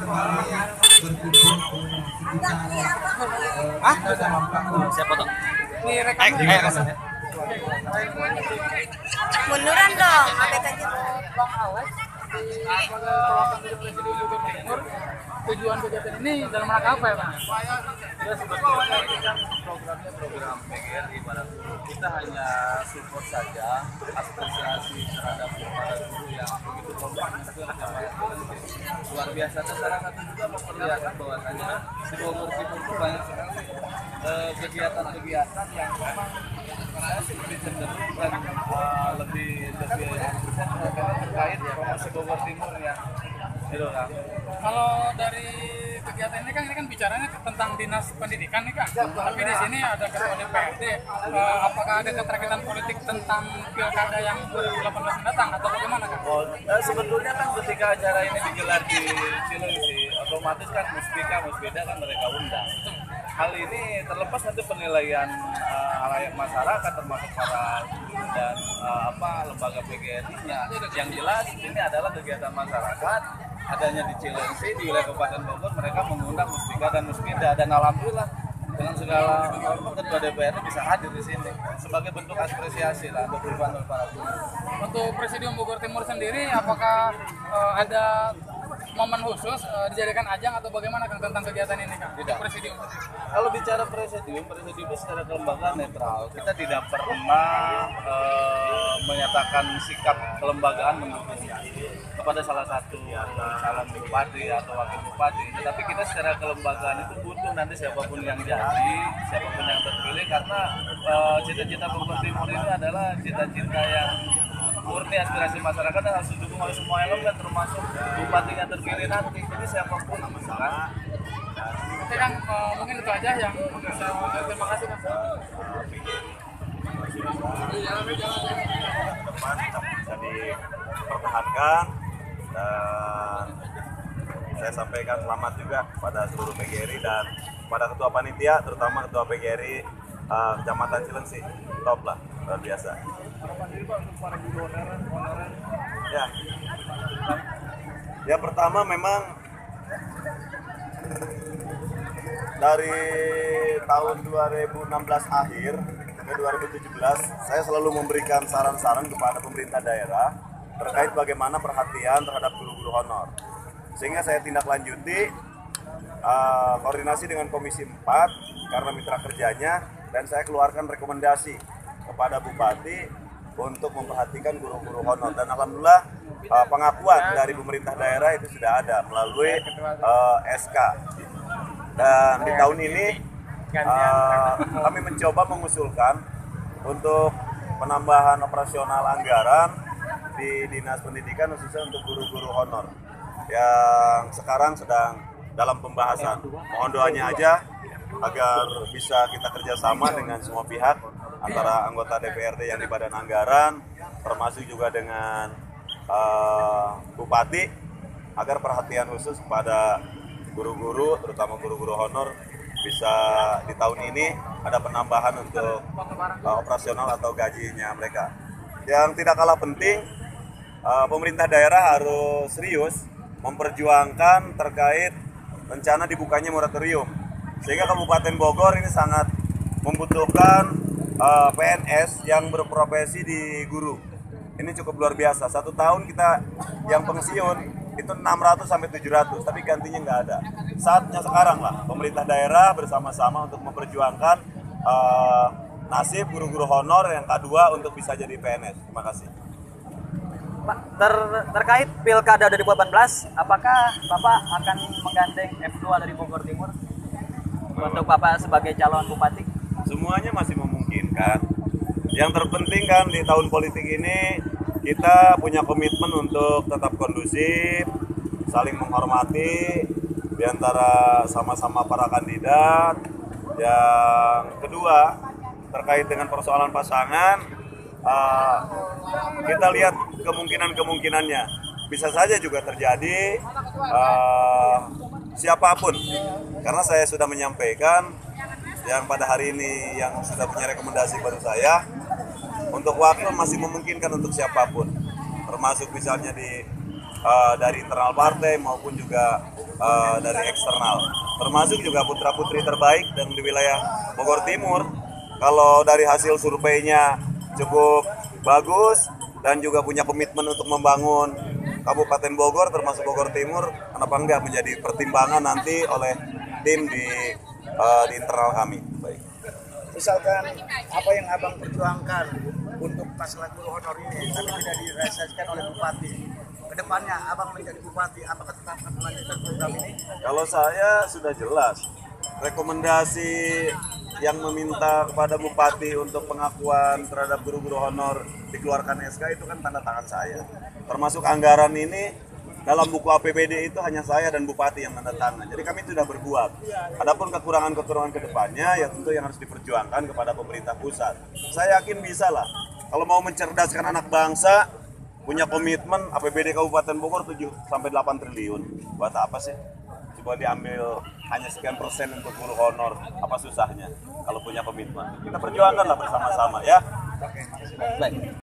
Ah? Siapa tuh? Ini rekam. Munduran dong, apa aja. Tujuan kegiatan ini dalam rangka apa ya, Bang? Ya sebetulnya ini kan programnya program PGRI pada guru. Kita hanya support saja apresiasi terhadap para guru yang begitu kompaknya luar biasa. Salah satu juga memperlihatkan bahwasanya di Bogor Timur itu banyak sekali kegiatan-kegiatan yang memang saya sih lebih cenderung dan lebih terkait promosi Bogor Timur ya. Gitu kan. Kalau dari kegiatan ini kan bicaranya tentang dinas pendidikan nih kan, tapi di sini ada ketua DPRD. Apakah ada keterkaitan politik tentang pilkada yang 2018 mendatang atau bagaimana kan? Sebetulnya kan ketika acara ini digelar di Cilengsi, otomatis kan Musbida kan mereka undang. Hal ini terlepas nanti penilaian halayak masyarakat termasuk para guru dan lembaga PGRI-nya. Yang jelas ini adalah kegiatan masyarakat adanya di Cilengsi di wilayah Kabupaten Bogor, mereka mengundang Musbika dan Musbida, dan alhamdulillah dengan segala ketua DPRD bisa hadir di sini sebagai bentuk apresiasi lah untuk para guru. Untuk Presidium Bogor Timur sendiri, apakah ada momen khusus dijadikan ajang atau bagaimana Kang tentang kegiatan ini Kang? Tidak. Presidium. Kalau bicara presidium itu secara kelembagaan netral. Kita tidak pernah menyatakan sikap kelembagaan mendukung kepada salah satu calon bupati atau wakil bupati. Tetapi kita secara kelembagaan itu butuh nanti siapapun yang jadi, siapapun yang terpilih, karena cita-cita Bogor Timur ini adalah cita-cita yang murni aspirasi masyarakat dan harus didukung oleh semua elemen termasuk bupati yang terpilih nanti. Jadi siapapun kan. Oke Kang, mungkin itu aja yang saya mau. Terima kasih Kang. Teman bisa dipertahankan dan saya sampaikan selamat juga pada seluruh PGRI dan pada ketua panitia, terutama ketua PGRI Kecamatan Cilengsi. Top lah, luar biasa. Ya pertama memang dari tahun 2016 akhir ke 2017 saya selalu memberikan saran-saran kepada pemerintah daerah terkait bagaimana perhatian terhadap guru-guru honor, sehingga saya tindak lanjuti koordinasi dengan Komisi 4 karena mitra kerjanya, dan saya keluarkan rekomendasi kepada Bupati untuk memperhatikan guru-guru honor, dan alhamdulillah pengakuan dari pemerintah daerah itu sudah ada melalui SK. Dan di tahun ini kami mencoba mengusulkan untuk penambahan operasional anggaran di Dinas Pendidikan khususnya untuk guru-guru honor yang sekarang sedang dalam pembahasan. Mohon doanya aja agar bisa kita kerjasama dengan semua pihak, antara anggota DPRD yang di Badan Anggaran, termasuk juga dengan Bupati, agar perhatian khusus pada guru-guru, terutama guru-guru honor, bisa di tahun ini ada penambahan untuk operasional atau gajinya mereka. Yang tidak kalah penting, pemerintah daerah harus serius memperjuangkan terkait rencana dibukanya moratorium, sehingga Kabupaten Bogor ini sangat membutuhkan PNS yang berprofesi di guru. Ini cukup luar biasa. Satu tahun kita yang pensiun itu 600 sampai 700, tapi gantinya nggak ada. Saatnya sekarang lah pemerintah daerah bersama-sama untuk memperjuangkan nasib guru-guru honor yang kedua untuk bisa jadi PNS. Terima kasih. Pak, terkait Pilkada 2018, apakah Bapak akan menggandeng F2 dari Bogor Timur untuk Bapak sebagai calon bupati? Semuanya masih memungkinkan. Yang terpenting kan di tahun politik ini kita punya komitmen untuk tetap kondusif, saling menghormati di antara sama-sama para kandidat. Yang kedua, terkait dengan persoalan pasangan, kita lihat kemungkinan-kemungkinannya. Bisa saja juga terjadi siapapun, karena saya sudah menyampaikan yang pada hari ini yang sudah punya rekomendasi baru saya, untuk wakil masih memungkinkan untuk siapapun, termasuk misalnya dari internal partai maupun juga dari eksternal, termasuk juga putra-putri terbaik dan di wilayah Bogor Timur. Kalau dari hasil surveinya cukup bagus dan juga punya komitmen untuk membangun Kabupaten Bogor termasuk Bogor Timur, kenapa enggak menjadi pertimbangan nanti oleh tim di internal kami. Baik. Misalkan apa yang abang perjuangkan untuk masalah guru honor ini tapi tidak direalisasikan oleh bupati, kedepannya abang menjadi bupati apakah tetap akan melanjutkan program ini? Kalau saya sudah jelas rekomendasi yang meminta kepada bupati untuk pengakuan terhadap guru-guru honor dikeluarkan SK itu kan tanda tangan saya. Termasuk anggaran ini dalam buku APBD itu hanya saya dan bupati yang tanda tangan. Jadi kami sudah berbuat. Adapun kekurangan-kekurangan ke depannya ya tentu yang harus diperjuangkan kepada pemerintah pusat. Saya yakin bisa lah. Kalau mau mencerdaskan anak bangsa, punya komitmen APBD Kabupaten Bogor 7 sampai 8 triliun. Buat apa sih? Coba diambil hanya sekian persen untuk guru honor. Apa susahnya kalau punya komitmen? Kita perjuangkanlah bersama-sama ya. Baik.